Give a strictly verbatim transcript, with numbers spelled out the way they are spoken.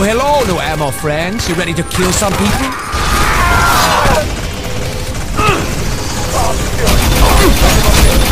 Oh, hello, new ammo friends. You ready to kill some people? Oh,